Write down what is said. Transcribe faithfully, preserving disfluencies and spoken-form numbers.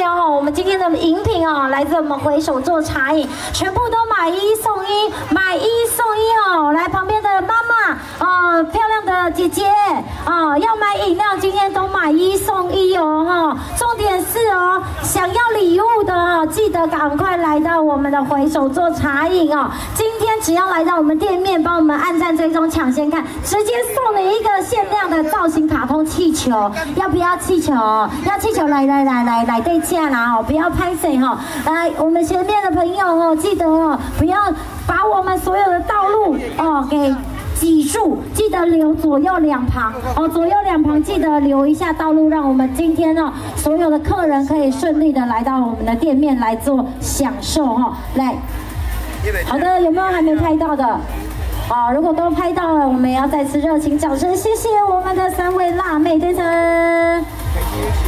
哦，我们今天的饮品哦，来自我们回手做茶饮，全部都买一送一，买一送一哦。来旁边的妈妈，呃，漂亮的姐姐啊、呃，要买饮料，今天都买一送一哦哈、哦。重点是哦，想要礼物的哦，记得赶快来到我们的回手做茶饮哦。今天只要来到我们店面，帮我们按赞追踪抢先看，直接送你一个限量的造型卡通气球，要不要气球？要气球来来来来来对价啦哦，不要拍谁哈。来，我们前面的朋友哦，记得哦，不要把我们所有的道路哦给挤住，记得留左右两旁哦，左右两旁记得留一下道路，让我们今天哦所有的客人可以顺利的来到我们的店面来做享受哦。来，好的，有没有还没拍到的？好，如果都拍到了，我们也要再次热情掌声，谢谢我们的三位辣妹先生。